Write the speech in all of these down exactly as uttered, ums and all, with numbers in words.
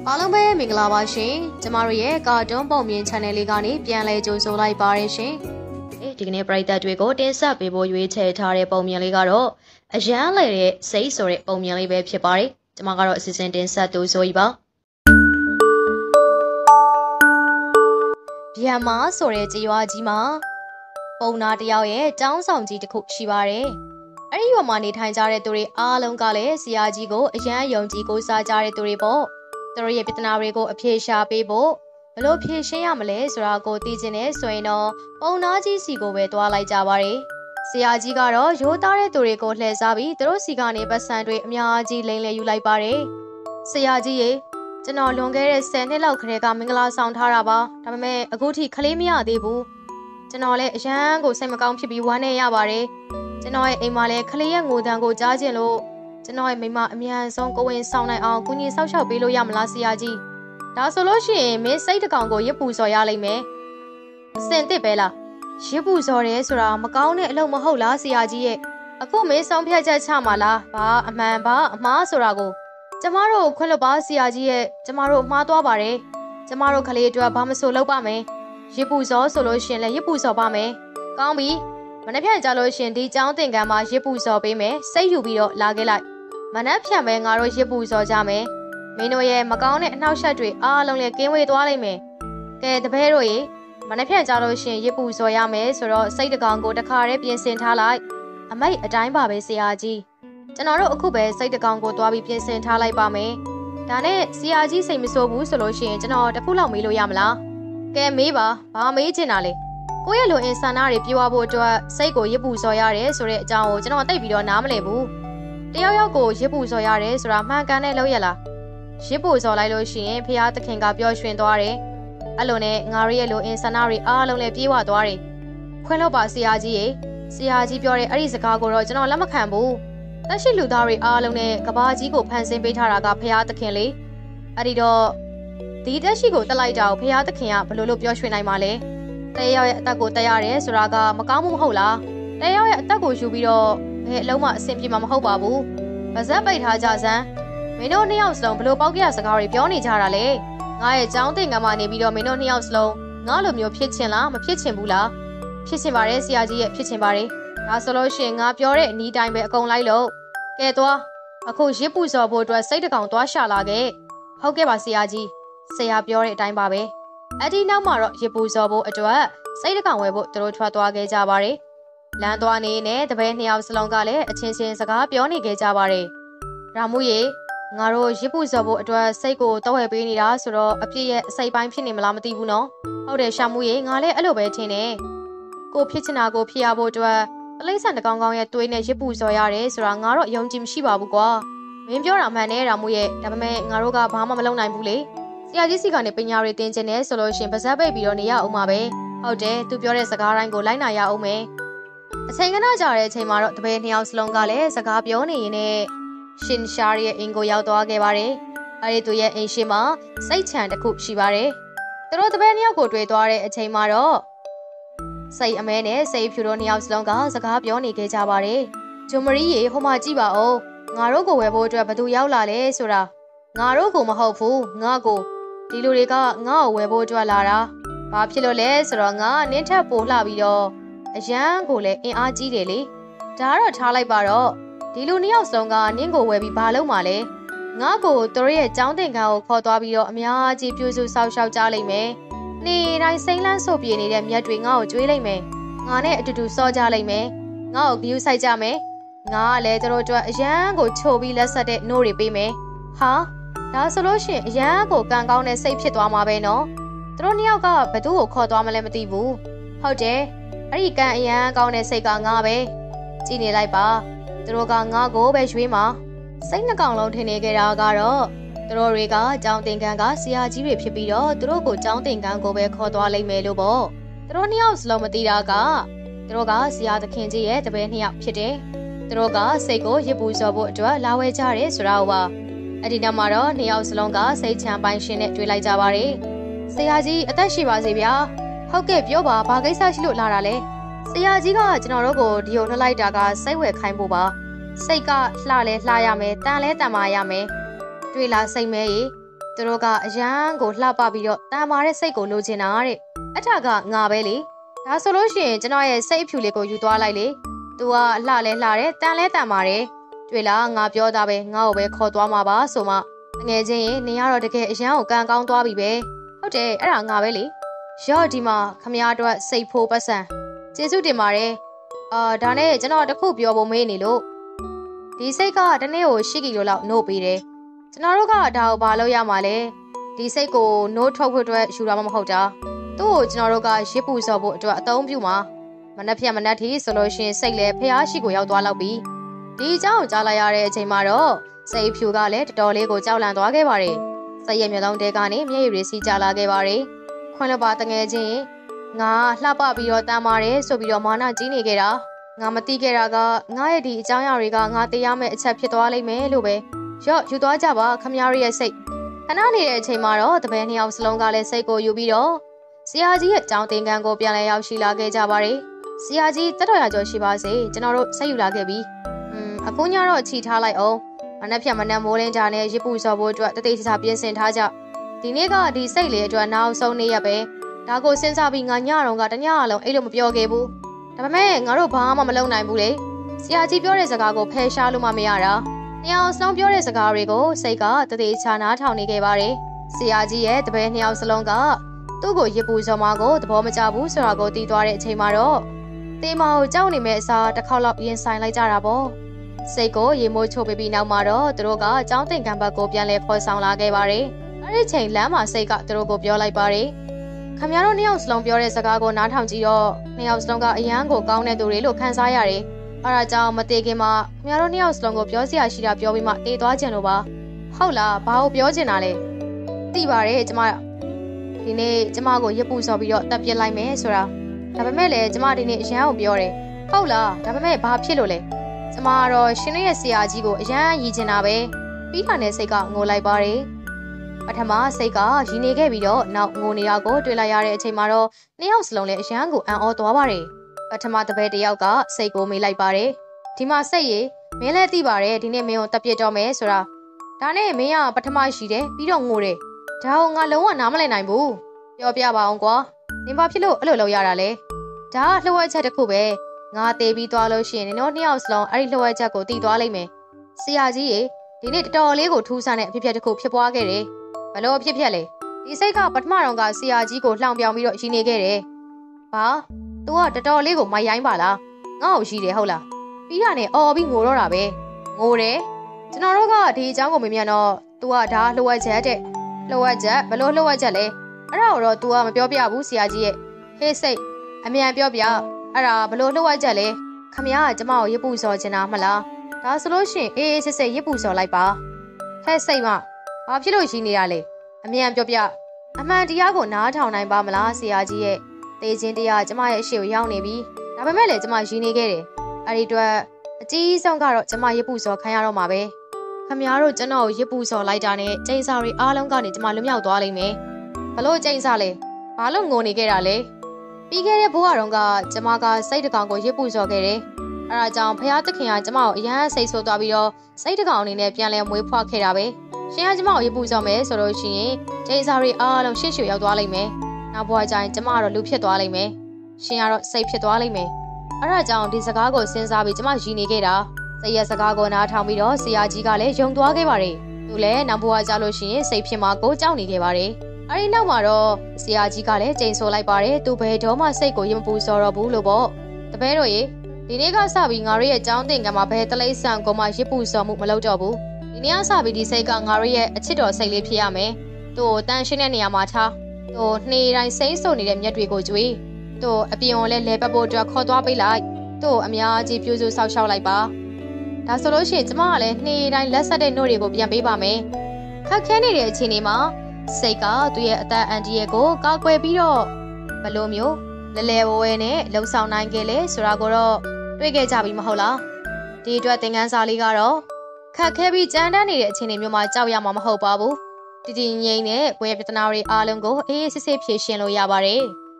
အားလုံးပဲမင်္ဂလာပါရှင်ကျမတို့ရဲ့ကာတွန်းပုံမြင် channel လေးကနေပြန်လည်ကြိုဆိုလိုက်ပါရရှင်ဒီကနေ့ပရိသတ်တွေကိုတင်ဆက်ပေးဖို့ရွေးချယ်ထားတဲ့ပုံမြင်လေးကတော့အရန်လေတဲ့စိတ်ဆိုတဲ့ပုံမြင်လေးပဲဖြစ်ပါတယ်ကျမကတော့အစီအစဉ်တင်ဆက်သူဆိုကြီးပါဗျာမာဆိုတဲ့ကြေးရွာကြီးမှာပုံနာတယောက်ရဲ့ចောင်းဆောင်ကြီးတစ်ခုရှိပါတယ်အဲ့ဒီရွာမှာနေထိုင်ကြတဲ့သူတွေအားလုံးကလည်းဆရာကြီးကိုအရန်ယုံကြည်ကိုးစားကြတဲ့သူတွေပေါ့သူတို့ရဲ့ပြဿနာတွေကိုအဖြေရှာပေးဖို့ဘလို့ဖြေရှင်းရမလဲဆိုတာကိုသိချင်နေဆိုရင်တော့ပုံနာကြီးစီကိုပဲတွားလိုက်ကြပါတယ်ဆရာကြီးကတော့ရိုးသားတဲ့သူတွေကိုလှည့်စားပြီးသူတို့စီကနေပတ်စံတွေအများကြီးလိမ့်လေယူလိုက်ပါတယ်ဆရာကြီးရေကျွန်တော်လွန်ခဲ့တဲ့ဆယ်နှစ်လောက်ခရဲကမင်္ဂလာဆောင်ထားတာပါဒါပေမဲ့အခုထိခလေးမရသေးဘူးကျွန်တော်လည်းအရန်ကိုစိတ်မကောင်းဖြစ်ပြီးဝမ်းနေရပါတယ်ကျွန်တော်ရဲ့အိမ်မှာလည်းခလေးရဲ့ငိုတန်ကိုကြားကျင်လို့ကျွန်တော်ရဲ့မိမအမြန်ဆုံးကိုဝင်ဆောင်နိုင်အောင်ကုညီဆောက်ရှောက်ပေးလို့ရမလားဆရာကြီးဒါဆိုလို့ရှိရင်မင်းစိတ်တကောင်ကိုရစ်ပူစော်ရလိမ့်မယ်အစင်တစ်ပဲလားရစ်ပူစော်တယ်ဆိုတာမကောင်းတဲ့အလုပ်မဟုတ်လားဆရာကြီးရဲ့အခုမင်းဆုံးဖြတ်ချက်ချမှာလားဘာအမှန်ဘာအမှားဆိုတာကိုကျမတို့ခွင့်လွှတ်ပါဆရာကြီးရဲ့ကျမတို့မှားသွားပါတယ်ကျမတို့ကလေးအတွက်ဘာမဆိုလုပ်ပါမယ်ရစ်ပူစော်ဆိုလို့ရှိရင်လည်းရစ်ပူစော်ပါမယ်ကောင်းပြီမနှက်ဖြန့်ကြလို့ရှင်ဒီចောင်းသင်္ကန်းမှာရစ်ပူစော်ပေးမယ်စိတ်ယူပြီးတော့လာခဲ့လိုက်မနှက်ဖြန့်ပဲငါတို့ရစ်ပူစော်ကြမယ်မင်းတို့ရဲ့မကောင်းတဲ့အနှောက်အယှက်တွေအားလုံးလည်းကင်းဝေးသွားလိမ့်မယ်ကဲတပည့်တို့ရေမနှက်ဖြန့်ကြလို့ရှင်ရစ်ပူစော်ရမယ်ဆိုတော့စိတ်တကောင်ကိုတခါတည်းပြင်ဆင်ထားလိုက်အမိတ်အတိုင်းပါပဲဆရာကြီးကျွန်တော်တို့အခုပဲစိတ်တကောင်ကိုသွားပြီးပြင်ဆင်ထားလိုက်ပါမယ်ဒါနဲ့ဆရာကြီးစိတ်မဆိုးဘူးဆိုလို့ရှိရင်ကျွန်တော်တခုလောက်မေးလို့ရမလားကဲမေးပါဘာမေးချင်တာလဲကိုယ့်ရဲ့လူအင်ဆန္ဒတွေပြောဖို့အတွက်စိတ်ကိုရစ်ပူစော်ရတယ်ဆိုတဲ့အကြောင်းကိုကျွန်တော်သိပြီးတော့နားမလည်ဘူးတယောက်ယောက်ကိုရစ်ပူစော်ရတယ်ဆိုတာမှန်ကန်တဲ့လောက်ရလားရစ်ပူစော်လိုက်လို့ရှိရင်ဖះသခင်ကပျော်ရွှင်သွားတယ်အဲ့လိုနဲ့ငါတို့ရဲ့လူအင်ဆန္ဒတွေအားလုံးလည်းပြေးဝသွားတယ်ခွင့်လို့ပါဆရာကြီးရေဆရာကြီးပြောတဲ့အဲ့ဒီစကားကိုတော့ကျွန်တော်လက်မခံဘူးတက်ရှိလူသားတွေအားလုံးနဲ့ကဘာကြီးကိုဖန်ဆင်းပေးထားတာကဖះသခင်လေအဲ့ဒီတော့ဒီတက်ရှိကိုတက်လိုက်တာကိုဖះသခင်ကဘလို့လို့ပျော်ရွှင်နိုင်မှာလဲတယောက်ရဲ့အသက်ကိုတက်ရတယ်ဆိုတာကမကောင်းမှုမဟုတ်လားတယောက်ရဲ့အသက်ကိုယူပြီးတော့ဘယ်အလုံးမှအဆင်ပြေမှာမဟုတ်ပါဘူးဗဇက်ပိတ်ထားကြစမ်းမင်းတို့နှစ်ယောက်စလုံးဘလို့ပေါက်ကြရစကားတွေပြောနေကြတာလေငါရဲ့ចောင်းသင်္ကန်းမှာနေပြီးတော့မင်းတို့နှစ်ယောက်စလုံးငါလိုမျိုးဖြစ်ချင်လားမဖြစ်ချင်ဘူးလားဖြစ်ချင်ပါတယ်ဆရာကြီးရဲ့ဖြစ်ချင်ပါတယ်ဒါဆိုလို့ရှိရင်ငါပြောတဲ့အနီးတိုင်းပဲအကုန်လိုက်လို့ကဲသွားအခုရစ်ပူစော်ဖို့အတွက်စိတ်တကောင်သွားရှာလာခဲ့ဟုတ်ကဲ့ပါဆရာကြီးဆရာပြောတဲ့အတိုင်းပါပဲအဒီနောက်မှာတော့ရစ်ပူစော်ဖို့အတွက်စိတ်တကောင်ဝယ်ဖို့သူတို့ထွက်သွားခဲ့ကြပါတယ်လမ်းသွားနေနဲ့တပည့်နှစ်ယောက်စလုံးကလည်းအချင်းချင်းစကားပြောနေခဲ့ကြပါတယ်ရာမှုရေငါတို့ရစ်ပူစော်ဖို့အတွက်စိတ်ကိုတော့ဝယ်ပေးနေတာဆိုတော့အပြည့်ရဲ့အစိပ်ပိုင်းဖြစ်နေမလားမသိဘူးနော်ဟုတ်တယ်ရှာမှုရေငါလည်းအဲ့လိုပဲထင်တယ်ကိုဖြစ်ချင်တာကိုဖြစ်ရဖို့အတွက်အလိမ့်ဆန်တကောင်ကောင်ရဲ့သွေးနဲ့ရစ်ပူစော်ရတယ်ဆိုတာငါတော့ယုံကြည်မရှိပါဘူးကွာမင်းပြောတာမှန်တယ်ရာမှုရေဒါပေမဲ့ငါတို့ကဘာမှမလုပ်နိုင်ဘူးလေဆရာကြီးစီကနေပညာတွေသင်ချင်တယ်ဆိုလို့ရှင်ပါဇက်ပိတ်ပြီးတော့နေရအောင်ပါပဲဟုတ်တယ်သူပြောတဲ့စကားတိုင်းကိုလိုက်နာရအောင်မယ်အချိန်ကနားကြတဲ့အချိန်မှာတော့တပည့်နှစ်ယောက်စလုံးကလည်းစကားပြောနေရင်နဲ့ရှင်ရှားရဲ့အင်ကိုရောက်သွားခဲ့ပါတယ်အဲဒီသူရဲ့အိမ်ရှိမှာစိတ်ချမ်းတစ်ခုရှိပါတယ်သူတို့တပည့်နှစ်ယောက်ကိုတွေ့သွားတဲ့အချိန်မှာတော့စိတ်အမဲနဲ့စိတ်ဖြူတို့နှစ်ယောက်စလုံးကစကားပြောနေခဲ့ကြပါတယ်ဂျိုမရီရေဟိုမှာကြည့်ပါဦးငါတို့ကိုဝယ်ဖို့အတွက်ဘသူရောက်လာလဲဆိုတာငါတို့ကိုမဟုတ်ဘူးငါကိုဒီလူတွေကငါ့ကိုဝယ်ဖို့အတွက်လာတာဘာဖြစ်လို့လဲဆိုတော့ငါနင်းထက်ပိုလှပြီးတော့အရန်ကိုလည်းအင်အားကြီးတယ်လေဒါကတော့ထားလိုက်ပါတော့ဒီလူနှစ်ယောက်ဆုံးကနင်းကိုဝယ်ပြီးဘာလုပ်မှာလဲငါကိုသူတို့ရဲ့ចောင်းသင်္ကန်းကိုခေါ်သွားပြီးတော့အများကြီးပြုစုဆောက်ရှောက်ကြလိမ့်မယ်နေတိုင်းစိမ့်လန်းဆိုပြေနေတဲ့မြက်တွေငါ့ကိုကျွေးလိုက်မယ်ငါနဲ့အတူတူစောကြလိမ့်မယ်ငါ့ကိုဂယူးဆိုင်ကြမယ်ငါကလည်းသူတို့အတွက်အရန်ကိုချိုပြီးလက်ဆက်တဲ့နို့တွေပေးမယ်ဟာဒါဆိုလို့ရှိရင်အရန်ကိုကံကောင်းတဲ့စိတ်ဖြစ်သွားမှာပဲနော်သူတို့နှစ်ယောက်ကဘသူ့ကိုခေါ်သွားမလဲမသိဘူးဟုတ်တယ်အဲ့ဒီကံအရန်ကောင်းတဲ့စိတ်ကငါပဲကြည်နေလိုက်ပါသူတို့ကငါကိုပဲရွေးမှာစိတ်နှကောင်လုံးထင်နေကြတာကတော့သူတို့တွေကចောင်းတင်ကန်းကဆရာကြီးတွေဖြစ်ပြီးတော့သူတို့ကိုចောင်းတင်ကန်းကိုပဲခေါ်သွားလိမ့်မယ်လို့ပေါ့သူတို့နှစ်ယောက်စလုံးမသိတာကသူတို့ကဆရာသခင်ကြီးရဲ့တပည့်နှစ်ယောက်ဖြစ်တယ်သူတို့ကစိတ်ကိုရစ်ပူစော်ဖို့အတွက်လာဝဲကြတယ်ဆိုတာပါအဲ့ဒီနောက်မှာတော့နှစ်ယောက်စလုံးကစိတ်ချမ်းပိုင်ရှင်နဲ့တွေ့လိုက်ကြပါတယ်ဆရာကြီးအသက်ရှိပါစေဗျာဟုတ်ကဲ့ပြောပါဘာကိစ္စရှိလို့လာတာလဲဆရာကြီးကကျွန်တော်တို့ကိုဒီကိုလှလိုက်တာကစိတ်ဝယ်ခိုင်းဖို့ပါစိတ်ကလှလဲလှရမယ်တန်လဲတန်မာရမယ်တွေ့လားစိတ်မဲရေသူတို့ကအရန်ကိုလှပပြီးတော့တန်မာတဲ့စိတ်ကိုလိုချင်တာတဲ့အထကငါပဲလေဒါဆိုလို့ရှိရင်ကျွန်တော်ရဲ့စိတ်အဖြူလေးကိုယူသွားလိုက်လေသူကလှလဲလှတယ်တန်လဲတန်ပါတယ်တွေ့လားငါပြောတာပဲငါ့ကိုပဲခေါ်သွားမှာပါဆိုမှငယ်ချင်းရင်နင်ကတော့တကယ်အရန်ကိုကန်ကောင်းသွားပြီပဲဟုတ်တယ်အဲ့ဒါငါပဲလေရော့ဒီမှာခမရအတွက်စိတ်ဖိုးပတ်စံကျေးဇူးတင်ပါတယ်အာဒါနဲ့ကျွန်တော်တခုပြောဖို့မေးနေလို့ဒီစိတ်ကတနေ့ကို၈ကီလိုလောက်နှုတ်ပေးတယ်ကျွန်တော်တို့ကဒါကိုဘာလို့ရမှာလဲဒီစိတ်ကိုနှုတ်ထုတ်ဖို့အတွက်ယူတာမှမဟုတ်တာသူ့ကိုကျွန်တော်တို့ကရစ်ပူစော်ဖို့အတွက်အသုံးပြုမှာမနှက်ဖြတ်မနှက်ထီဆိုလို့ရှင်စိတ်လည်းဖျားရှိကိုရောက်သွားလောက်ပြီဒီအကြောင်းကိုကြားလိုက်ရတဲ့အချိန်မှာတော့စိတ်ဖြူကလည်းတော်တော်လေးကိုကြောက်လန့်သွားခဲ့ပါတယ်စိတ်ရဲ့မျက်လုံးတဲကနေမျက်ရည်တွေစီးကျလာခဲ့ပါတယ်ခွန်းလပါတငယ်ချင်းငါလှပပြီးတော့တမ်းပါတယ်ဆိုပြီးတော့မာနကြီးနေခဲ့တာငါမသိခဲ့တာကငါရဲ့ဒီအကြောင်းအရာတွေကငါတရားမဲ့အချက်ဖြစ်သွားလိမ့်မယ်လို့ပဲရော့ယူသွားကြပါခမရရဲ့စိတ်ခဏနေတဲ့အချိန်မှာတော့တပည့်နှစ်ယောက်စလုံးကလည်းစိတ်ကိုယူပြီးတော့ဆရာကြီးရဲ့အကြောင်းသင်ခန်းကိုပြန်လည်ရောက်ရှိလာခဲ့ကြပါတယ်ဆရာကြီးတက်တော်ရကျော်ရှိပါစေကျွန်တော်တို့ဆက်ယူလာခဲ့ပြီอืมအခုညတော့ခြိထားလိုက်အောင်မနှက်ဖြတ်မနှက်မိုးလင်းကြနဲ့ရစ်ပူစော်ဖို့အတွက်တတိချာပြင်ဆင်ထားကြဒီနေ့ကဒီစိတ်လေးအတွက်နောက်ဆုံးနေ့ရက်ပဲဒါကိုစဉ်းစားပြီးငါညတော့ကတညလုံးအဲ့လိုမပြောခဲ့ဘူးဒါပေမဲ့ငါတို့ဘာမှမလုပ်နိုင်ဘူးလေဆရာကြီးပြောတဲ့စကားကိုဖယ်ရှားလို့မှမရတာနှစ်ယောက်စလုံးပြောတဲ့စကားတွေကိုစိတ်ကတတိချာနားထောင်နေခဲ့ပါတယ်ဆရာကြီးရဲ့တပည့်နှစ်ယောက်စလုံးကသူ့ကိုရစ်ပူစော်မကိုသဘောမကျဘူးဆိုတာကိုသိသွားတဲ့အချိန်မှာတော့တေးမကိုကြောက်နေမဲ့အစားတစ်ခေါက်လောက်ရင်ဆိုင်လိုက်ကြတာပေါ့စိတ်ကိုရေမိုးချိုးပြီးနောက်မှာတော့သူတို့ကအကြောင်းသင်ခန်းဘက်ကိုပြန်လဲဖော်ဆောင်လာခဲ့ပါတယ်အဲ့ဒီချိန်လမ်းမှာစိတ်ကသူတို့ကိုပြောလိုက်ပါတယ်ခင်ဗျားတို့နှစ်ယောက်စလုံးပြောတဲ့စကားကိုနားထောင်ကြည့်တော့နှစ်ယောက်စလုံးကအရန်ကိုကောင်းတဲ့သူတွေလို့ခံစားရတယ်အဲ့ဒါကြောင့်မသေးခင်မှာခင်ဗျားတို့နှစ်ယောက်စလုံးကိုပြောစရာရှိတာပြောပြီးမှတေးသွားကြလို့ပါဟုတ်လားဘာလို့ပြောချင်တာလဲသိပါတယ်ကျမဒီနေ့ကျမကိုရစ်ပူစော်ပြီးတော့တက်ပြစ်လိုက်မယ်ဆိုတာဒါပေမဲ့လည်းကျမဒီနေ့အရန်ကိုပြောတယ်ဟုတ်လားဒါပေမဲ့ဘာဖြစ်လို့လဲကျမကတော့ရှင်ရဲ့ဆရာကြီးကိုအရန်ရည်ချင်တာပဲပြီးခါနဲ့စိတ်ကငိုလိုက်ပါတယ်ပထမစိတ်ကရည်နေခဲ့ပြီးတော့နောက်ငိုနေတာကိုတွေ့လိုက်ရတဲ့အချိန်မှာတော့နှစ်ယောက်စလုံးလည်းအရန်ကိုအံ့ဩသွားပါတယ်ပထမတပည့်တစ်ယောက်ကစိတ်ကိုမေးလိုက်ပါတယ်ဒီမှာစိတ်ရေမင်းလည်းသိပါတယ်ဒီနေ့မင်းကိုတက်ပြစ်တော့မယ်ဆိုတာဒါနဲ့မင်းကပထမရှိတယ်ပြီးတော့ငိုတယ်ဒါကိုငါလုံးဝနားမလည်နိုင်ဘူးပြောပြပါအောင်ကွာနင်ဘာဖြစ်လို့အဲ့လိုလုပ်ရတာလဲဒါကလှုပ်ဝက်ချက်တစ်ခုပဲငါတေးပြီးသွားလို့ရှိရင်နင်တို့နှစ်ယောက်စလုံးအဲ့ဒီလှုပ်ဝက်ချက်ကိုတီးသွားလိမ့်မယ်ဆရာကြီးရေဒီနေ့တော်တော်လေးကိုထူးဆန်းတဲ့အဖြစ်အပျက်တစ်ခုဖြစ်ပွားခဲ့တယ်ဘလို့အဖြစ်အပျက်လဲဒီစိတ်ကပထမတော့ကဆရာကြီးကိုလှောင်ပြောင်ပြီးတော့ရည်နေခဲ့တယ်ဘာ तू ကတော်တော်လေးကိုမရိုင်းပါလားငါ့ကိုရည်တယ်ဟုတ်လားပြီးတာနဲ့အော်ပြီးငိုတော့တာပဲငိုတယ်ကျွန်တော်တို့ကဒီအကြောင်းကိုမေးမြန်းတော့ तू ကဒါလှုပ်ဝက်ချက်တဲ့လှုပ်ဝက်ချက်ဘလို့လှုပ်ဝက်ချက်လဲအဲ့ဒါကိုတော့ तू ကမပြောပြဘူးဆရာကြီးရဲ့ဟေးစိတ်အမြန်ပြောပြအဲ့ဒါဘလို့လှုပ်ဝက်ချက်လဲခမရကကျမကိုရစ်ပူစော်ချင်တာမလားဒါဆိုလို့ရှိရင်အေးအေးစစ်စစ်ရစ်ပူစော်လိုက်ပါဟဲ့စိတ်မဘာဖြစ်လို့ရည်နေရလဲအမြန်ပြောပြအမှန်တရားကိုနားထောင်နိုင်ပါမလားဆရာကြီးရဲ့တေးချင်းတရားကျမရဲ့အရှိကိုရောက်နေပြီဒါပေမဲ့လည်းကျမရည်နေခဲ့တယ်အဲ့ဒီအတွက်အကြီးဆုံးကတော့ကျမရစ်ပူစော်ခံရတော့မှာပဲခမရတို့ကျွန်တော်ကိုရစ်ပူစော်လိုက်တာနဲ့ကျိန်စာတွေအားလုံးကနေကျမလွတ်မြောက်သွားလိမ့်မယ်ဘလို့ကျိန်စာလဲဘာလို့ငိုနေခဲ့တာလဲပြီးခဲ့တဲ့ဘဝတုန်းကကျမကစိတ်တကောင်ကိုရစ်ပူစော်ခဲ့တယ်အဲဒါကြောင့်ဖះသခင်ကကျမကိုအရန်စိတ်ဆိုးသွားပြီးတော့စိတ်တကောင်အနေနဲ့ပြန်လဲမွေးဖွားခဲ့တာပဲရှင်ကကျမကိုရစ်ပူစော်မယ်ဆိုလို့ရှိရင်ကျိန်စာတွေအားလုံးရှေ့ရှုရောက်သွားလိမ့်မယ်နောက်ဘဝကျရင်ကျမကတော့လူဖြစ်သွားလိမ့်မယ်ရှင်ကတော့စိတ်ဖြစ်သွားလိမ့်မယ်အဲဒါကြောင့်ဒီစကားကိုစဉ်းစားပြီးကျမရည်နေခဲ့တာစိတ်ရဲ့စကားကိုနားထောင်ပြီးတော့ဆရာကြီးကလည်းယုံသွားခဲ့ပါတယ်သူလည်းနောက်ဘဝကျလို့ရှိရင်စိတ်ဖြစ်မှာကိုကြောက်နေခဲ့ပါတယ်အဲဒီနောက်မှာတော့ဆရာကြီးကလည်းကျိန်ဆိုလိုက်ပါတယ်သူဘယ်တော့မှစိတ်ကိုရမပူစော်တော့ဘူးလို့ပေါ့တပည့်တို့ရေဒီနေ့ကစပြီးငါတို့ရဲ့အကြောင်းသင်ခန်းမှာဘယ်တလိမ့်ဆန်ကိုမှရစ်ပူစော်မှုမလုပ်တော့ဘူးဒီနေ့ကစပြီးဒီစိတ်ကငါတို့ရဲ့အချစ်တော်စိတ်လေးဖြစ်ရမယ်သူ့ကိုတန်ရှင်းတဲ့နေရာမှာထားသူ့နှေးတိုင်းစိမ့်ဆိုနေတဲ့မျက်တွေကိုကြွေးသူ့အပြင်ကိုလည်းလဲပတ်ဖို့အတွက်ခေါ်သွားပေးလိုက်သူ့အများကြီးပြုစုဆောက်ရှောက်လိုက်ပါဒါဆိုလို့ရှိရင်ကျမကလည်းနှေးတိုင်းလက်ဆက်တဲ့နှုတ်တွေကိုပြန်ပေးပါမယ်ခက်ခဲနေတဲ့အခြေအနေမှာစိတ်ကသူ့ရဲ့အသက်အန္တရာယ်ကိုကာကွယ်ပြီးတော့ဘလို့မျိုးလဲလဲဝဲနဲ့လှုပ်ဆောင်နိုင်ခဲ့လေဆိုတာကိုတော့တွေ့ခဲ့ကြပြီမဟုတ်လားဒီအတွက်သင်ခန်းစာလေးကတော့ခက်ခဲပြီးကြမ်းတမ်းနေတဲ့အခြေအနေမျိုးမှာကြောက်ရမှာမဟုတ်ပါဘူးတည်တည်ငြိမ်တဲ့ကိုယ့်ရဲ့ပြဿနာတွေအားလုံးကိုအေးအေးဆေးဆေးဖြေရှင်းလို့ရပါတယ်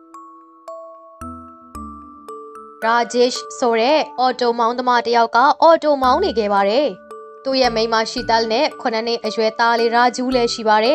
ရာဂျစ်ဆိုတဲ့အော်တိုမောင်းသမားတယောက်ကအော်တိုမောင်းနေခဲ့ပါတယ်သူ့ရဲ့မိန်းမရှိတက်နဲ့ခုနှစ်နှစ်အရွယ်သားလေးရာဂျူးလည်းရှိပါတယ်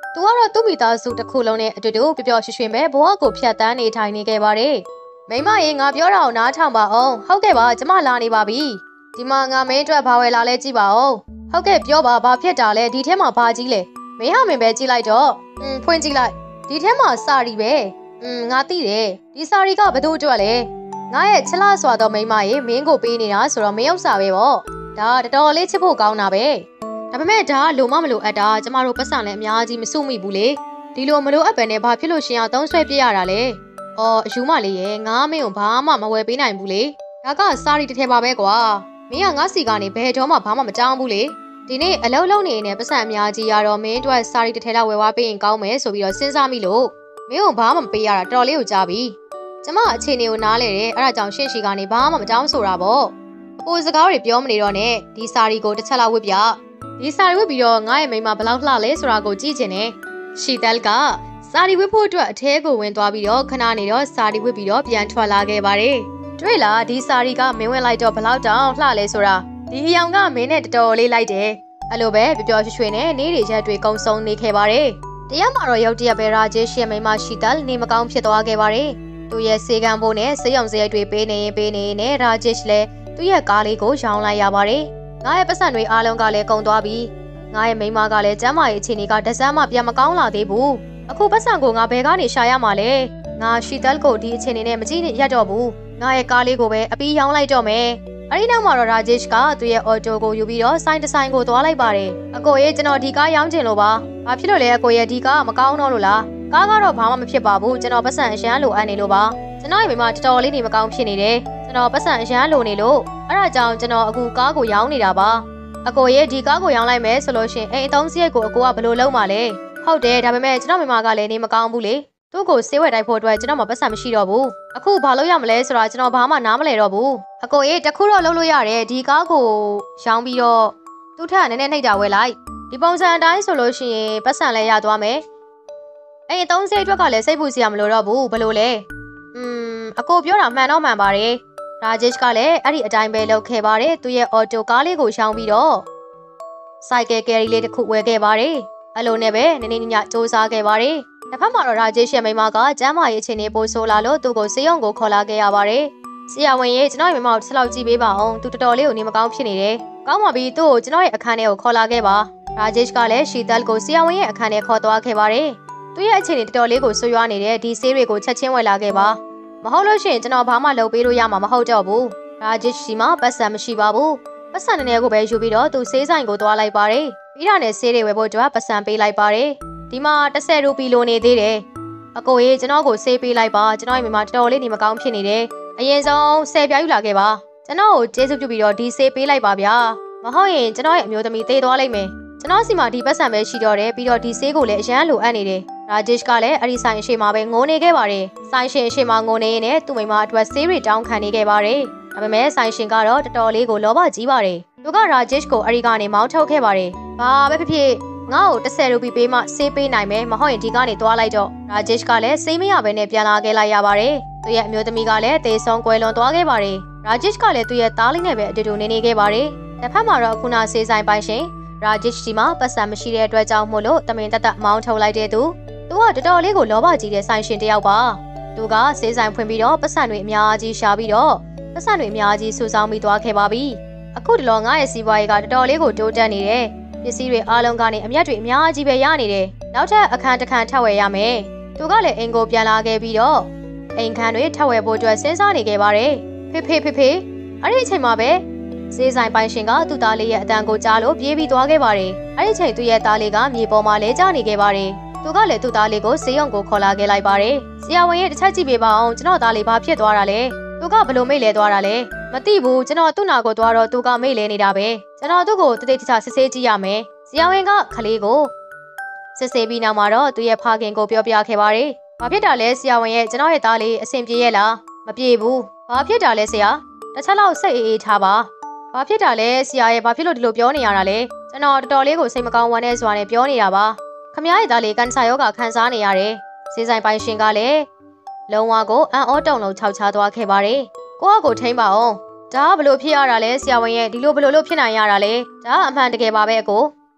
သူကတော့သူ့မိသားစုတစ်ခုလုံးနဲ့အတူတူပျော်ပျော်ရွှင်ရွှင်ပဲဘဝကိုဖြတ်တန်းနေထိုင်နေခဲ့ပါတယ်မိမရေငါပြောတာကိုနားထောင်ပါအောင်ဟုတ်ကဲ့ပါကျမလာနေပါပြီဒီမှာငါမင်းအတွက်ဘာဝယ်လာလဲကြည့်ပါဦးဟုတ်ကဲ့ပြောပါဘာဖြစ်တာလဲဒီထဲမှာဘာကြီးလဲမင်းဟာမင်းပဲကြည့်လိုက်တော့อืมဖွင့်ကြည့်လိုက်ဒီထဲမှာစာရီပဲอืมငါသိတယ်ဒီစာရီကဘသူ့အတွက်လဲငါရဲ့ချစ်လာစွာသောမိမရေမင်းကိုပေးနေတာဆိုတော့မင်းဥစ္စာပဲပေါ့ဒါတော်တော်လေးချစ်ဖို့ကောင်းတာပဲဒါပေမဲ့ဒါလိုမမလိုအပ်တာကျမတို့ပတ်စံလည်းအများကြီးမစုမိဘူးလေဒီလိုမလိုအပ်ပဲနဲ့ဘာဖြစ်လို့ရှင်အောင်သုံးဆွဲပြရတာလဲအော်အယူမလေးရေငါမင်းကိုဘာမှမဝယ်ပေးနိုင်ဘူးလေဒါကစာရီတစ်ထည်ပါပဲကွာမင်းကငါစီကနေဘယ်တော့မှဘာမှမတောင်းဘူးလေဒီနေ့အလုံးလုံးနေနေပတ်စံအများကြီးရတော့မင်းတို့စာရီတစ်ထည်လောက်ဝယ်သွားပေးရင်ကောင်းမယ်ဆိုပြီးတော့စဉ်းစားမိလို့မင်းကိုဘာမှမပေးရတာတော်တော်လေးကိုကြားပြီကျမအခြေအနေကိုနားလဲတယ်အဲ့ဒါကြောင့်ရှင့်ရှိကနေဘာမှမတောင်းဆိုတာပေါ့အကိုစကားတွေပြောမနေတော့နဲ့ဒီစာရီကိုတစ်ချက်လောက်ဝတ်ပြဒီစာရီဝတ်ပြီးတော့ငါ့ရဲ့မိန်းမဘယ်လောက်လှလဲဆိုတာကိုကြည့်ချင်တယ်ရှီတယ်ကစာရီဝတ်ဖို့အတွက်အထဲကိုဝင်သွားပြီးတော့ခဏနေတော့စာရီဝတ်ပြီးတော့ပြန်ထွက်လာခဲ့ပါတယ်တွေ့လားဒီစာရီကမင်းဝင်လိုက်တော့ဘယ်လောက်တောင်လှလဲဆိုတာဒီအယောင်ကမင်းနဲ့တော်တော်လေးလိုက်တယ်အဲ့လိုပဲပျော်ပျော်ရွှင်ရွှင်နဲ့နေတွေရက်တွေကုံစုံနေခဲ့ပါတယ်တရားမှာတော့ရုတ်တရက်ပဲရာဂျေရှ်ရဲ့မိန်းမရှိတယ်နေမကောင်းဖြစ်သွားခဲ့ပါတယ်သူရဲ့စေကံဖို့နဲ့စေရုံစရိုက်တွေပေးနေရင်ပေးနေနဲ့ရာဂျေရှ်လည်းသူ့ရဲ့ကားလေးကိုရောင်းလိုက်ရပါတယ်ငါရဲ့ပတ်စံတွေအားလုံးကလည်းကုန်သွားပြီငါရဲ့မိန်းမကလည်းကျမ်းမာရေးအခြေအနေကတစမ်းမှပြန်မကောင်းလာသေးဘူးအခုပတ်စံကိုငါဘယ်ကနေရှာရမှာလဲငါရှီတယ်ကိုဒီအခြေအနေနဲ့မကြည့်ရတော့ဘူးငါရဲ့ကားလေးကိုပဲအပီးရောင်းလိုက်တော့မယ်အဲဒီနောက်မှာတော့ရာဂျေရှ်ကသူ့ရဲ့အော်တိုကိုယူပြီးတော့ဆိုင်တဆိုင်ကိုသွားလိုက်ပါတယ်အကိုရဲ့ကျွန်တော်ဒီကားရောင်းချင်လို့ပါဘာဖြစ်လို့လဲအကိုရဲ့ဒီကားမကောင်းတော့လို့လားကားကတော့ဘာမှမဖြစ်ပါဘူးကျွန်တော်ပတ်စံအရန်လိုအပ်နေလို့ပါကျွန်တော်ရဲ့မိမတော်တော်လေးနေမကောင်းဖြစ်နေတယ်ကျွန်တော်ပတ်စံအရန်လိုနေလို့အဲ့ဒါကြောင့်ကျွန်တော်အခုကားကိုရောင်းနေတာပါအကိုရဲ့ဒီကားကိုရောင်းလိုက်မယ်ဆိုလို့ရှင်အိမ်အသုံးစရိတ်ကိုအကိုကဘယ်လိုလုပ်မှာလဲဟုတ်တယ်ဒါပေမဲ့ကျွန်တော်မိမကလည်းနေမကောင်းဘူးလေသူ့ကိုဆေးဝယ်တိုက်ဖို့အတွက်ကျွန်တော်မှပတ်စံမရှိတော့ဘူးအခုဘာလို့ရမလဲဆိုတာကျွန်တော်ဘာမှနားမလည်တော့ဘူးအကိုရဲ့တခုတော့လုပ်လို့ရတယ်ဒီကားကိုရောင်းပြီးတော့သူ့ထက်နည်းနည်းနှိပ်တာဝယ်လိုက်ဒီပုံစံအတိုင်းဆိုလို့ရှိရင်ပတ်စံလည်းရသွားမယ်အိမ်အသုံးစရိတ်အတွက်ကလည်းစိတ်ပူစရာမလိုတော့ဘူးဘယ်လိုလဲอืมအကိုပြောတာမှန်တော့မှန်ပါတယ်ရာဂျေရှ်ကလည်းအဲ့ဒီအတိုင်းပဲလုပ်ခဲ့ပါတယ်သူ့ရဲ့အော်တိုကားလေးကိုရှောင်းပြီးတော့စိုက်ကယ်ကယ်ရီလေးတစ်ခုဝယ်ခဲ့ပါတယ်အဲ့လိုနဲ့ပဲနည်းနည်းညညစူးစမ်းခဲ့ပါတယ်တစ်ဖက်မှာတော့ရာဂျေရှ်ရဲ့မိမကကျမ်းမာရေးအခြေအနေပိုဆိုးလာလို့သူ့ကိုဆေးရုံကိုခေါ်လာခဲ့ရပါတယ်ဆရာဝန်ကြီးကျွန်တော်ရဲ့မိမကိုတစ်လောက်ကြည့်ပေးပါအောင်သူတော်တော်လေးကိုနေမကောင်းဖြစ်နေတယ်ကောင်းပါပြီသူ့ကိုကျွန်တော်ရဲ့အခန်းထဲကိုခေါ်လာခဲ့ပါရာဂျေရှ်ကလည်းရှီတယ်ကိုဆရာဝန်ရဲ့အခန်းထဲခေါ်သွားခဲ့ပါတယ်သူ့ရဲ့အခြေအနေတော်တော်လေးကိုဆိုးရွားနေတဲ့ဒီဆေးတွေကိုချက်ချင်းဝယ်လာခဲ့ပါမဟုတ်လို့ရှိရင်ကျွန်တော်ဘာမှလုပ်ပေးလို့ရမှာမဟုတ်တော့ဘူးရာဂျစ်ရှိမှာပတ်စံမရှိပါဘူးပတ်စံနည်းနည်းကိုပဲယူပြီးတော့သူဆေးဆိုင်ကိုသွားလိုက်ပါတယ်ပြီးတာနဲ့ဆေးတွေဝယ်ဖို့အတွက်ပတ်စံပေးလိုက်ပါတယ်ဒီမှာတစ်ဆယ်ရူပီလိုနေသေးတယ်အကိုကြီးကျွန်တော်ကိုဆေးပေးလိုက်ပါကျွန်တော်ရဲ့မိမတော်တော်လေးနေမကောင်းဖြစ်နေတယ်အရင်ဆုံးဆယ်ပြားယူလာခဲ့ပါကျွန်တော်ကိုကျေးဇူးပြုပြီးတော့ဒီဆေးပေးလိုက်ပါဗျာမဟုတ်ရင်ကျွန်တော်ရဲ့အမျိုးသမီးသေသွားလိမ့်မယ်ကျွန်တော်စီမှာဒီပတ်စံပဲရှိတော့တယ်ပြီးတော့ဒီဆေးကိုလည်းအရန်လိုအပ်နေတယ်ရာဂျစ်ကလည်းအဲ့ဒီဆိုင်အရှိမှာပဲငိုနေခဲ့ပါတယ်ဆိုင်ရှင်အရှိမှာငိုနေရင်းနဲ့သူ့မိမအတွက်ဆေးတွေတောင်းခံနေခဲ့ပါတယ်ဒါပေမဲ့ဆိုင်ရှင်ကတော့တော်တော်လေးကိုလောဘကြီးပါတယ်သူကရာဂျစ်ကိုအဲ့ဒီကနေမောင်းထုတ်ခဲ့ပါတယ်ဘာပဲဖြစ်ဖြစ်ငါ့ကိုတစ်ဆယ်ရူပီပေးမှဆေးပေးနိုင်မယ်မဟုတ်ရင်ဒီကနေသွားလိုက်တော့ရာဂျစ်ကလည်းဆေးမရဘဲနဲ့ပြန်လာခဲ့လိုက်ရပါတယ်သူရဲ့အမျိုးသမီးကလည်းသေဆုံးကွယ်လွန်သွားခဲ့ပါတယ်ရာဂျစ်ကလည်းသူ့ရဲ့သားလေးနဲ့ပဲအတူတူနေနေခဲ့ပါတယ်တစ်ဖက်မှာတော့ခုနဆေးဆိုင်ပိုင်ရှင်ရာဂျစ်စီမှာပတ်စံမရှိတဲ့အတွက်ကြောင့်မို့လို့တမင်တက်တက်မောင်းထုတ်လိုက်တဲ့သူသူကတော်တော်လေးကိုလောဘကြီးတဲ့ဆိုင်ရှင်တယောက်ပါသူကဆေးဆိုင်ဖွင့်ပြီးတော့ပတ်စံတွေအများကြီးရှာပြီးတော့ပတ်စံတွေအများကြီးစုဆောင်းပြီးသွားခဲ့ပါပြီအခုတလောငါရဲ့စီးပွားရေးကတော်တော်လေးကိုတိုးတက်နေတယ်ပစ္စည်းတွေအားလုံးကနေအမြတ်တွေအများကြီးပဲရနေတယ်နောက်ထပ်အခန်းတစ်ခန်းထပ်ဝယ်ရမယ်သူကလည်းအင်ကိုပြန်လာခဲ့ပြီးတော့အိမ်ခန်းတွေထပ်ဝယ်ဖို့အတွက်စဉ်းစားနေခဲ့ပါတယ်ဖေဖေဖေဖေအဲ့ဒီအချိန်မှာပဲဆေးဆိုင်ပိုင်ရှင်ကသူ့သားလေးရဲ့အတန်ကိုကြားလို့ပြေးပြီးသွားခဲ့ပါတယ်အဲ့ဒီချိန်သူ့ရဲ့သားလေးကမြေပေါ်မှာလဲကျနေခဲ့ပါတယ်သူကလည်းသူ့သားလေးကိုဆေးရုံကိုခေါ်လာခဲ့လိုက်ပါတယ်ဆရာဝန်ရဲ့တစ်ချက်ကြည့်ပေးပါအောင်ကျွန်တော်သားလေးဘာဖြစ်သွားတာလဲသူကဘလို့မိတ်လဲသွားတာလဲမသိဘူးကျွန်တော်သူ့နာကိုသွားတော့သူကမိတ်လဲနေတာပဲကျွန်တော်သူ့ကိုတတိတခြားစစ်ဆေးကြည့်ရမယ်ဆရာဝန်ကခလေးကိုစစ်ဆေးပြီးနောက်မှာတော့သူ့ရဲ့ဖခင်ကိုပြောပြခဲ့ပါတယ်ဘာဖြစ်တာလဲဆရာဝန်ရဲ့ကျွန်တော်ရဲ့သားလေးအဆင်ပြေရဲ့လားမပြေဘူးဘာဖြစ်တာလဲဆရာတစ်ချက်လောက်စိတ်အေးအေးထားပါဘာဖြစ်တာလဲဆရာရဲ့ဘာဖြစ်လို့ဒီလိုပြောနေရတာလဲကျွန်တော်တော်တော်လေးကိုစိတ်မကောင်းဝမ်းနေစွာနဲ့ပြောနေတာပါခမရဲ့သားလေးကန်ဆာယောဂခံစားနေရတယ်စေးဆိုင်ပိုင်ရှင်ကလည်းလုံးဝကိုအံ့ဩတုန်လုံးခြောက်ချသွားခဲ့ပါတယ်ကိုကကိုထိမ့်ပါအောင်ဒါကဘလို့ဖြစ်ရတာလဲဆရာဝန်ရဲ့ဒီလိုဘလို့လို့ဖြစ်နိုင်ရတာလဲဒါကအမှန်တကယ်ပါပဲအကို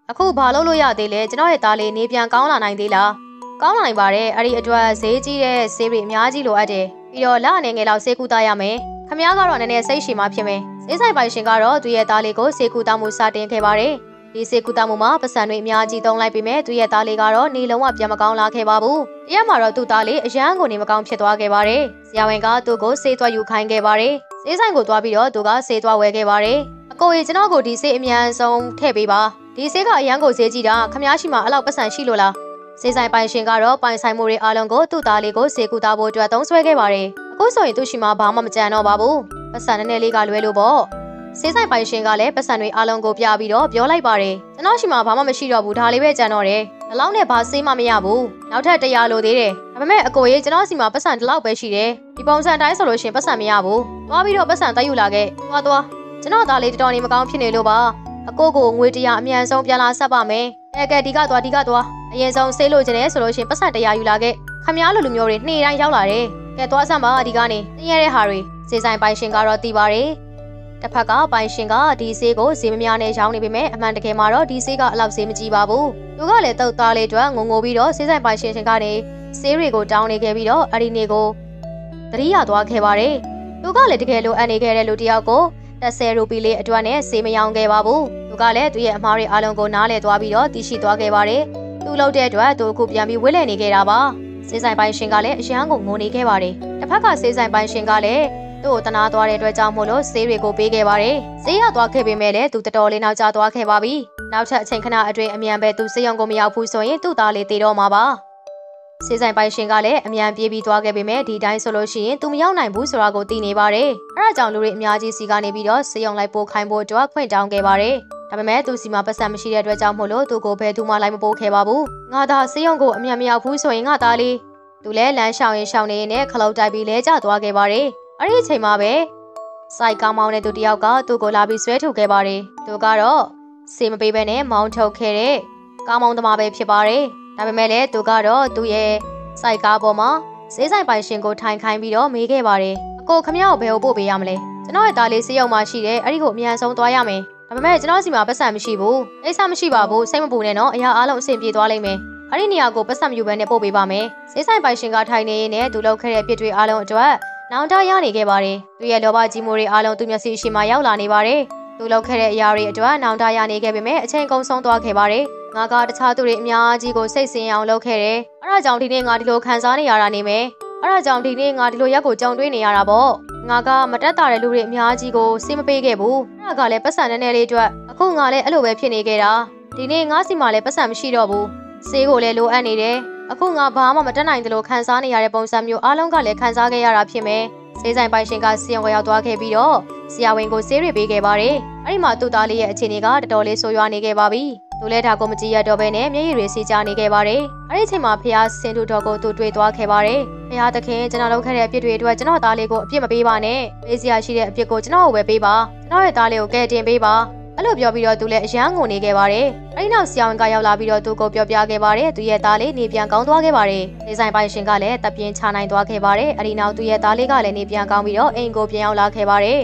အခုဘာလို့လို့ရသေးလဲကျွန်တော်ရဲ့သားလေးနေပြန်ကောင်းလာနိုင်သေးလားကောင်းလာနိုင်ပါတယ်အဲ့ဒီအတွက်ဈေးကြီးတဲ့ဆေးတွေအများကြီးလိုအပ်တယ်ပြီးတော့လအနေငယ်လောက်ဆေးကူတာရမယ်ခမည်းကတော့နည်းနည်းစိတ်ရှည်မှဖြစ်မယ်ဈေးဆိုင်ပိုင်ရှင်ကတော့သူ့ရဲ့သားလေးကိုဆေးကူတာမှုစတင်ခဲ့ပါတယ်ဒီဆေးကူတာမှုမှာပတ်စံတွေအများကြီးသုံးလိုက်ပြီးမြဲသူ့ရဲ့သားလေးကတော့နေလုံးဝပြန်မကောင်းလာခဲ့ပါဘူးတရက်မှာတော့သူ့သားလေးအရန်ကိုနေမကောင်းဖြစ်သွားခဲ့ပါတယ်ဆရာဝန်ကသူ့ကိုဆေးသွားယူခိုင်းခဲ့ပါတယ်ဈေးဆိုင်ကိုသွားပြီးတော့သူကဆေးသွားဝယ်ခဲ့ပါတယ်အကိုကြီးကျွန်တော်ကိုဒီဆေးအမြန်ဆုံးထည့်ပေးပါဒီဆေးကအရန်ကိုဈေးကြီးတာခမည်းရှိမှအဲ့လောက်ပတ်စံရှိလို့လားဆေးဆိုင်ပိုင်ရှင်ကတော့ပိုင်ဆိုင်မှုတွေအားလုံးကိုသူ့သားလေးကိုဆေးကူတာဖို့အတွက်သုံးစွဲခဲ့ပါတယ်အခုဆိုရင်သူ့ရှိမှဘာမှမကြံတော့ပါဘူးပတ်စံနည်းနည်းလေးကလွဲလို့ပေါ့ဆေးဆိုင်ပိုင်ရှင်ကလည်းပတ်စံတွေအားလုံးကိုပြပြီးတော့ပြောလိုက်ပါတယ်ကျွန်တော်ရှိမှဘာမှမရှိတော့ဘူးဒါလေးပဲကြံတော့တယ်ဒီလောက်နဲ့ဘာဆေးမှမရဘူးနောက်ထပ်တရားလိုသေးတယ်ဒါပေမဲ့အကိုကြီးကျွန်တော်စီမှာပတ်စံဒီလောက်ပဲရှိတယ်ဒီပုံစံတိုင်းဆိုလို့ရှင်ပတ်စံမရဘူးသွားပြီးတော့ပတ်စံတက်ယူလာခဲ့သွားသွားကျွန်တော်သားလေးတော်တော်နေမကောင်းဖြစ်နေလို့ပါအကိုကိုငွေတရားအမြန်ဆုံးပြန်လာဆက်ပါမယ်ကဲကဲဒီကသွားဒီကသွားအရင်ဆုံးဆေးလို့ခြင်းနဲ့ဆိုလို့ရှင်ပတ်စံတရားယူလာခဲ့ခမည်းလိုလူမျိုးတွေနေ့တိုင်းရောက်လာတယ်ကဲသွားစမ်းပါဒီကနေသိရတဲ့ဟာတွေဆေးဆိုင်ပိုင်ရှင်ကတော့သိပါတယ်တစ်ဖက်ကပိုင်ရှင်ကဒီဆေးကိုဈေးမများနဲ့ရောင်းနေပေမဲ့အမှန်တကယ်မှာတော့ဒီဆေးကအလောက်ဈေးမကြီးပါဘူးသူကလည်းတုတ်သားလေးအတွက်ငုံငိုပြီးတော့ဆေးဆိုင်ပိုင်ရှင်ရှင်ကနေဆေးတွေကိုတောင်းနေခဲ့ပြီးတော့အဲ့ဒီနေ့ကိုတတိယသွားခဲ့ပါတယ်သူကလည်းတကယ်လိုအပ်နေခဲ့တဲ့လူတစ်ယောက်ကိုတစ်ဆယ်ရူပီလေးအတွက်နဲ့ဆေးမရောင်းခဲ့ပါဘူးသူကလည်းသူ့ရဲ့အမားတွေအားလုံးကိုနားလဲသွားပြီးတော့တည်ရှိသွားခဲ့ပါတယ်သူ့လုပ်တဲ့အတွက်သူအခုပြန်ပြီးဝစ်လဲနေခဲ့တာပါဆေးဆိုင်ပိုင်ရှင်ကလည်းအရန်ကိုငိုနေခဲ့ပါတယ်တစ်ဖက်ကဆေးဆိုင်ပိုင်ရှင်ကလည်းသူ့ကိုတနာသွားတဲ့အတွက်ကြောင့်မို့လို့ဆေးတွေကိုပေးခဲ့ပါတယ်ဆေးရသွားခဲ့ပေမဲ့လည်းသူတော်တော်လေးနောက်ကျသွားခဲ့ပါပြီနောက်ထပ်အချိန်ခဏအတွင်းအမြန်ပဲသူဆေးရုံကိုမရောက်ဘူးဆိုရင်သူ့သားလေးတည်တော့မှာပါဆေးဆိုင်ပိုင်ရှင်ကလည်းအမြန်ပြေးပြီးသွားခဲ့ပေမဲ့ဒီတိုင်းဆိုလို့ရှိရင်သူမရောက်နိုင်ဘူးဆိုတာကိုသိနေပါတယ်အဲဒါကြောင့်လူတွေအများကြီးစီကနေပြီးတော့ဆေးရုံလိုက်ပို့ခိုင်းဖို့အတွက်ခွင့်တောင်းခဲ့ပါတယ်ဒါပေမဲ့သူစီမှာပတ်စံမရှိတဲ့အတွက်ကြောင့်မို့လို့သူကိုဘယ်သူမှလိုက်မပို့ခဲ့ပါဘူးငါသာဆေးရုံကိုအမြန်မရောက်ဘူးဆိုရင်ငါသားလေးသူလည်းလမ်းရှောင်ရင်ရှောင်နေရင်လည်းခလုတ်တိုက်ပြီးလဲကျသွားခဲ့ပါတယ်အဲ့ဒီအချိန်မှာပဲစိုက်ကားမောင်းတဲ့သူတယောက်ကသူ့ကိုလာပြီးဆွဲထုတ်ခဲ့ပါတယ်သူကတော့စေမပေးဘဲနဲ့မောင်းထုတ်ခဲ့တဲ့ကားမောင်းသမားပဲဖြစ်ပါတယ်ဒါပေမဲ့လည်းသူကတော့သူ့ရဲ့စိုက်ကားပေါ်မှာဈေးဆိုင်ပိုင်ရှင်ကိုထိုင်ခိုင်းပြီးတော့မေးခဲ့ပါတယ်အကိုခမရကိုဘယ်ကိုပို့ပေးရမလဲကျွန်တော်ရဲ့သားလေးစေးရုံမှာရှိတယ်အဲ့ဒီကိုအမြန်ဆုံးသွားရမယ်ဒါပေမဲ့ကျွန်တော်စီမှာပတ်စံမရှိဘူးအိတ်ဆမရှိပါဘူးစိတ်မပူနဲ့နော်အရာအားလုံးအဆင်ပြေသွားလိမ့်မယ်အဲ့ဒီနေရာကိုပတ်စံမယူဘဲနဲ့ပို့ပေးပါမယ်ဈေးဆိုင်ပိုင်ရှင်ကထိုင်နေရင်းနဲ့သူလုပ်ခဲ့တဲ့အဖြစ်တွေအားလုံးအတွက်နောင်တရနေခဲ့ပါတယ်သူရဲ့လောဘကြီးမှုတွေအားလုံးသူမျက်စိရှိမှရောက်လာနေပါတယ်သူလုပ်ခဲ့တဲ့အရာတွေအတွက်နောင်တရနေခဲ့ပေမဲ့အချိန်ကုန်ဆုံးသွားခဲ့ပါတယ်ငါကတခြားသူတွေအများကြီးကိုစိတ်ဆင်းအောင်လုပ်ခဲ့တယ်အဲဒါကြောင့်ဒီနေ့ငါဒီလိုခံစားနေရတာနေမယ်အဲဒါကြောင့်ဒီနေ့ငါဒီလိုရက်ကိုကြုံတွေ့နေရတာပေါ့ငါကမတက်တာတဲ့လူတွေအများကြီးကိုစိတ်မပေးခဲ့ဘူးအဲဒါကလည်းပတ်စံနည်းနည်းလေးအတွက်အခုငါလည်းအဲ့လိုပဲဖြစ်နေခဲ့တာဒီနေ့ငါစီမှာလည်းပတ်စံမရှိတော့ဘူးဆေးကိုလည်းလိုအပ်နေတယ်အခုငါဘာမှမတက်နိုင်သလိုခံစားနေရတဲ့ပုံစံမျိုးအားလုံးကလည်းခံစားခဲ့ရတာဖြစ်မယ်ဆေးဆိုင်ပိုင်ရှင်ကစီယံဝယ်ရောက်သွားခဲ့ပြီးတော့ဆရာဝန်ကိုဆေးတွေပေးခဲ့ပါတယ်အဲ့ဒီမှာသူ့သားလေးရဲ့အခြေအနေကတော်တော်လေးဆိုးရွားနေခဲ့ပါပြီသူလည်းဒါကိုမကြည့်ရတော့ဘဲနဲ့မျက်ရည်တွေစီးကျနေခဲ့ပါတယ်အဲ့ဒီအချိန်မှာဖះဆင်းသူတော်ကိုသူတွေ့သွားခဲ့ပါတယ်ဖះသခင်ကျွန်တော်လုပ်ခဲ့တဲ့အပြစ်တွေအတွက်ကျွန်တော်သားလေးကိုအပြစ်မပေးပါနဲ့ပေးစရာရှိတဲ့အပြစ်ကိုကျွန်တော်ကိုပဲပေးပါကျွန်တော်ရဲ့သားလေးကိုကယ်တင်ပေးပါအဲ့လိုပြောပြီးတော့သူလည်းအယမ်းငုံနေခဲ့ပါတယ်အဲ့ဒီနောက်ဆရာဝန်ကရောက်လာပြီးတော့သူကိုပြောပြခဲ့ပါတယ်သူရဲ့သားလေးနေပြန်ကောင်းသွားခဲ့ပါတယ်ဒီဇိုင်ပိုင်ရှင်ကလည်းတပ်ပြင်းချနိုင်သွားခဲ့ပါတယ်အဲ့ဒီနောက်သူရဲ့သားလေးကလည်းနေပြန်ကောင်းပြီးတော့အိမ်ကိုပြန်ရောက်လာခဲ့ပါတယ်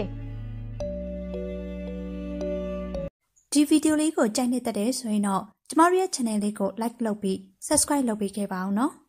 ဒီဗီဒီယိုလေးကိုကြိုက်နေတဲ့ဆိုရင်တော့ကျမတို့ရဲ့ channel လေးကို like လုပ်ပြီး subscribe လုပ်ပေးခဲ့ပါအောင်နော်